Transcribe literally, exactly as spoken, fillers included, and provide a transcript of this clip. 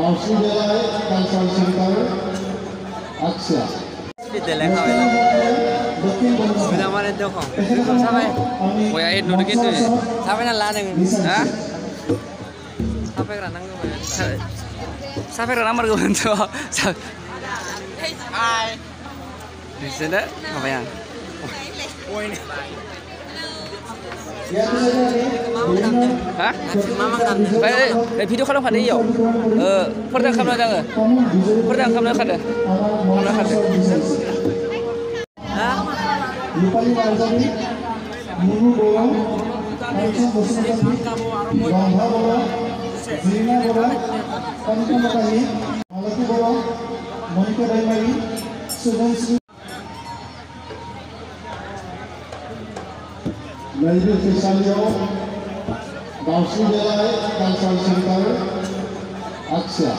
Bausi Belai Cultural Center Asia. Kita lekah bela. Bila mana tu kau? Sampai. Kau yang itu dulu tu. Sampai nak lanang. Hah? Sampai kerana nang kau. Sampai kerana nampak kau tu. Hai. Di sana apa yang? Oh ini. Hah? Eh, eh video kalau ada iyo. Eh, pernah kamu ada ke? Pernah kamu ada? Kamu ada? Hah? Lupa ni bahasa ni. Mulu bola, macam bosan bosan. Bangga bola, zina bola, kamu apa ni? Malaki bola, Monica Daimari, Sugan Sri. Lagi Fisalio, Bausi Belai Cultural Center Asia.